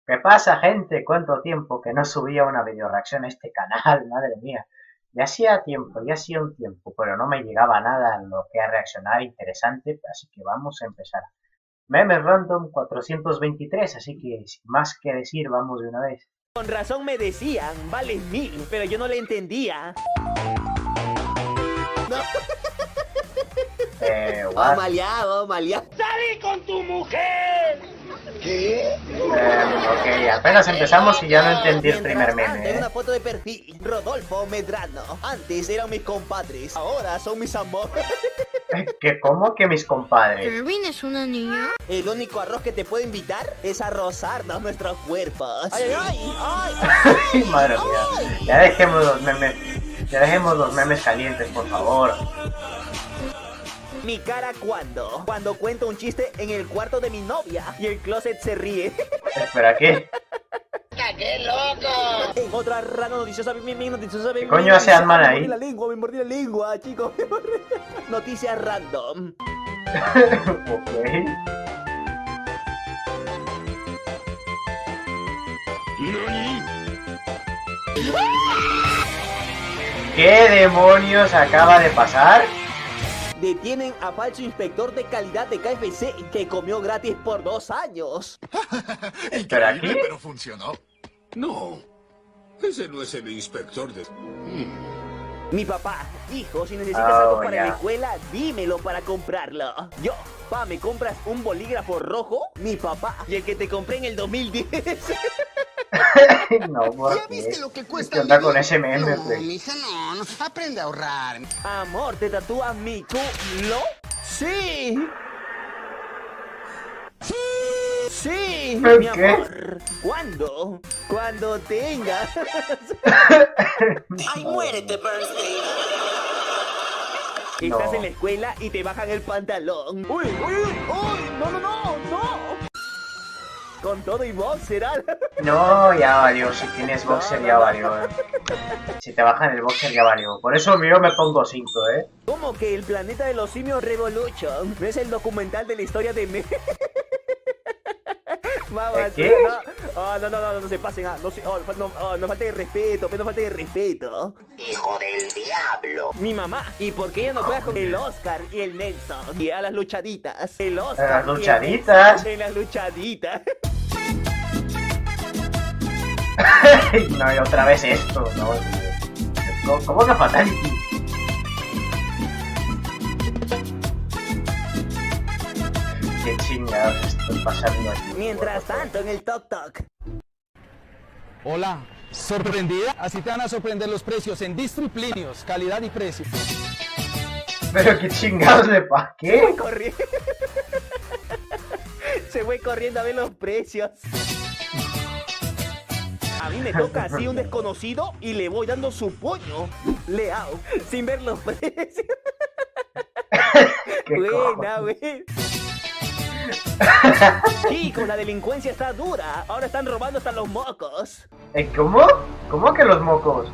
¿Qué pasa, gente? ¿Cuánto tiempo que no subía una videoreacción a este canal? Madre mía. Ya hacía un tiempo, pero no me llegaba nada a lo que a reaccionar interesante, así que vamos a empezar. Memes Random 423, así que sin más que decir, vamos de una vez. Con razón me decían, vale 1000, pero yo no le entendía. No. What? Amalia. ¡Salí con tu mujer! ¿Qué? Ok, apenas empezamos y ya no entendí el primer meme. Tengo una foto de perfil. Rodolfo Medrano. Antes eran mis compadres, ahora son mis amores. ¿Cómo que mis compadres? ¿Erwin es una niña? El único arroz que te puedo invitar es a rozarnos nuestros cuerpos. ¡Ay, ay, ay! Ay, madre mía. Ya dejemos los memes. Ya dejemos los memes calientes, por favor. Mi cara cuando cuento un chiste en el cuarto de mi novia y el closet se ríe. Espera, ¿qué? ¡Qué loco! En otra rana noticiosa, ¿Qué coño hace Ant-Man ahí? Me mordí la lengua, chicos. Noticias random. Ok. ¿Qué demonios acaba de pasar? Detienen a falso inspector de calidad de KFC que comió gratis por 2 años. Espera, ¿aquí? Pero funcionó. No, ese no es el inspector de... Mi papá, hijo, si necesitas algo para ya. la escuela, dímelo para comprarlo. Yo, pa, ¿me compras un bolígrafo rojo? Mi papá, y el que te compré en el 2010. No, ¿por ¿Ya qué? viste lo que cuesta? ¿Qué onda con ese meme, No, güey? mija, no. Aprende a ahorrar. Amor, ¿te tatúas mi culo? ¡Sí! ¡Sí! Mi ¿Qué? amor. ¿Cuándo? Cuando tengas. ¡Ay, muérete, Bernstein! Estás No. en la escuela y te bajan el pantalón. ¡Uy, uy, uy! uy! ¡No, no, no! ¡No! Con todo y boxer, ¿ah? No, ya valió. Si tienes boxer, ya valió. Si te bajan el boxer, ya valió. Por eso yo me pongo 5, ¿eh? ¿Cómo que el planeta de los simios Revolution? ¿No es el documental de la historia de me? Vamos, ¿Qué? no se pasen, no falta de respeto, no falta de respeto. ¡Hijo del diablo! Mi mamá, ¿y por qué ella no juega con el Oscar y el Nelson? Y a las luchaditas. El Oscar. ¿A las y el luchaditas? Nelson, en las luchaditas. No, y otra vez esto, ¿no? ¿Cómo que Fatality? ¿Qué chingados estoy pasando aquí? Mientras tanto, en el Tok Tok. Hola, ¿sorprendida? Así te van a sorprender los precios en Distriplinios, calidad y precio. ¿Pero qué chingados le pasa? ¿Qué? Se fue corriendo a ver los precios. A mí me toca así un desconocido y le voy dando su puño. Leao, sin ver los precios. ¿Qué Buena, cojones? güey. Chicos, la delincuencia está dura. Ahora están robando hasta los mocos. ¿Cómo? ¿Cómo que los mocos?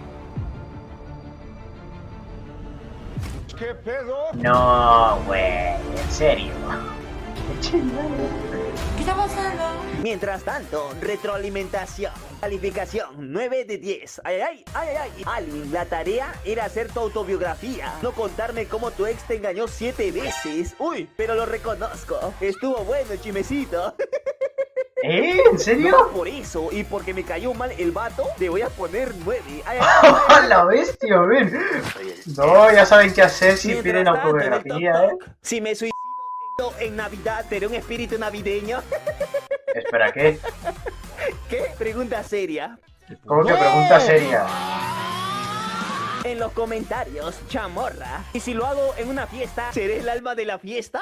¿Qué pedo? No, güey, en serio. ¿Qué chingados? ¿Qué está pasando? Mientras tanto, retroalimentación. Calificación 9 de 10. Ay, ay, ay, ay, ay. Alvin, la tarea era hacer tu autobiografía. No contarme cómo tu ex te engañó 7 veces. Uy, pero lo reconozco. Estuvo bueno el chimecito. ¿En serio? Por eso, y porque me cayó mal el vato, le voy a poner 9. Ay, ay, ay, ¡Oh, ay. la bestia, ven! No, ya saben qué hacer si Mientras piden tanto, en el autobiografía, Tok Tok, si me suicido en Navidad, ¿seré un espíritu navideño? Espera, ¿qué? ¿Qué? Pregunta seria. ¿Cómo que pregunta seria? En los comentarios, chamorra. ¿Y si lo hago en una fiesta, seré el alma de la fiesta?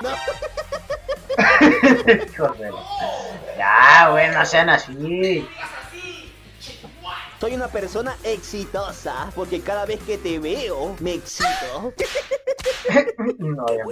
Joder. Ya, bueno, no sean así. Soy una persona exitosa, porque cada vez que te veo, me excito. No, ya.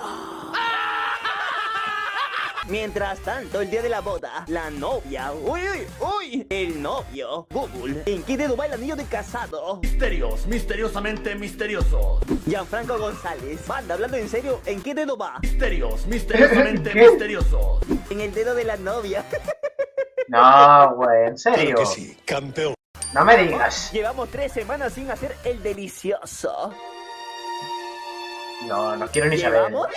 Mientras tanto, el día de la boda, la novia, uy, uy, uy, el novio, Google, ¿en qué dedo va el anillo de casado? Misterios, misteriosamente misteriosos. Gianfranco González, banda, hablando en serio, ¿en qué dedo va? Misterios, misteriosamente ¿Qué? misteriosos. En el dedo de la novia. No, güey, en Claro serio. que sí, campeón. No me digas. Llevamos 3 semanas sin hacer el delicioso. No, no quiero ni saber. ¿Llevamos?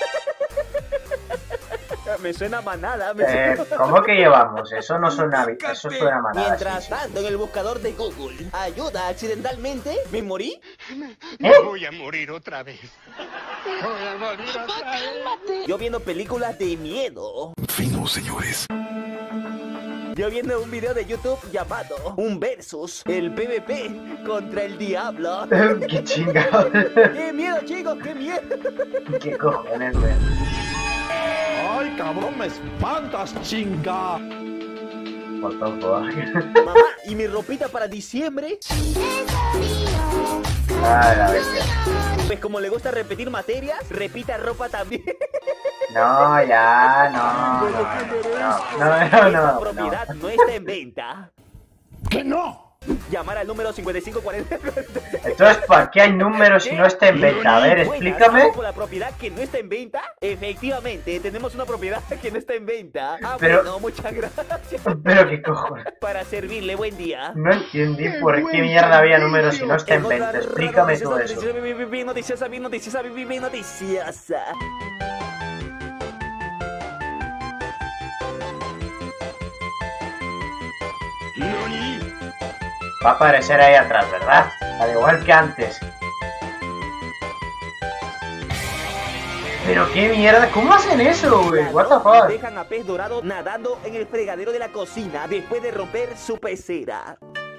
Me suena manada. ¿Cómo que llevamos? Eso no suena, eso suena manada. Mientras Sí, tanto, en el buscador de Google, ayuda accidentalmente, ¿me morí? Voy a morir otra vez. Voy a morir otra vez. Yo viendo películas de miedo. Fino, señores. Yo viendo un video de YouTube llamado Un Versus, el PvP contra el diablo. Qué chingado. ¡Qué miedo, chicos! ¡Qué miedo! Qué cojones, güey. ¡Ay, cabrón, me espantas, chinga! Por favor. Mamá, ¿y mi ropita para diciembre? Ah, la bestia. Pues como le gusta repetir materias, repita ropa también. No, ya, no. Esta propiedad no está en venta. ¡Que no! Llamar al número 5540. Entonces, ¿para qué hay números si no está en venta? A ver, Buenas, explícame. ¿vamos por la propiedad que no está en venta? Efectivamente, tenemos una propiedad que no está en venta. Ah, Pero- bueno, muchas gracias. Pero qué cojones. Para servirle, buen día. No entendí por qué mierda había números si no está en venta. Explícame todo eso. Bien noticiosa, bien noticiosa, bien noticiosa. Va a aparecer ahí atrás, ¿verdad? Al igual que antes. Pero qué mierda, ¿cómo hacen eso, güey? What the fuck? Dejan a pez dorado nadando en el fregadero de la cocina después de romper su pecera.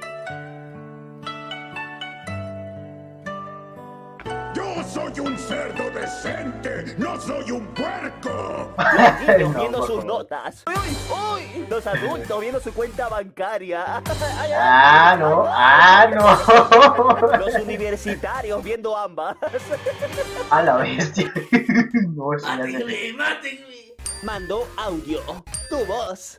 Yo soy un cerdo decente, no soy un puerco. Los niños No, viendo por sus favor. notas. ¡Uy, uy! Los adultos viendo su cuenta bancaria. Ay, ay, Ah, no, no. Los universitarios viendo ambas. A la bestia. No, eso ya sé. Mandó audio. Tu voz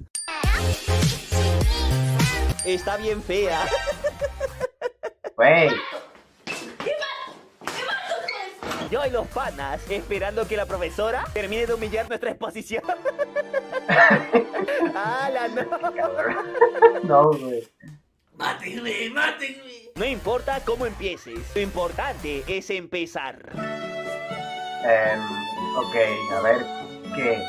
está bien fea. Güey, Yo y los panas esperando que la profesora termine de humillar nuestra exposición. ¡Hala, no! no, güey. No importa cómo empieces, lo importante es empezar. Ok, a ver, ¿qué?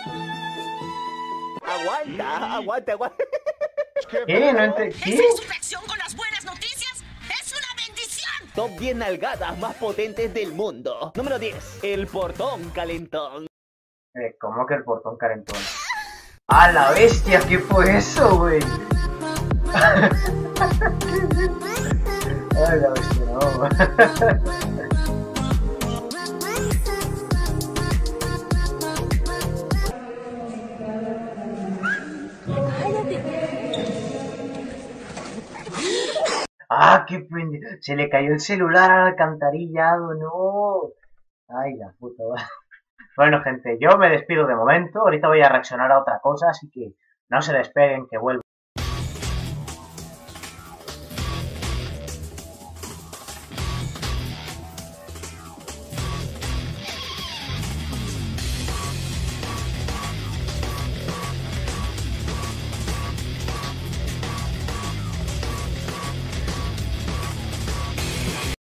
Aguanta. ¿Qué? No entendí. ¿Qué? Reacción con las buenas noticias es una bendición. Top 10 nalgadas más potentes del mundo. Número 10. El portón calentón. ¿Cómo que el portón calentón? ¡A la bestia! ¿Qué fue eso, güey? ¡A la bestia, no! ¡Ah, qué pendejo! Se le cayó el celular al alcantarillado, no. Ay, la puta. Bueno, gente, yo me despido de momento. Ahorita voy a reaccionar a otra cosa, así que no se despeguen, que vuelvo.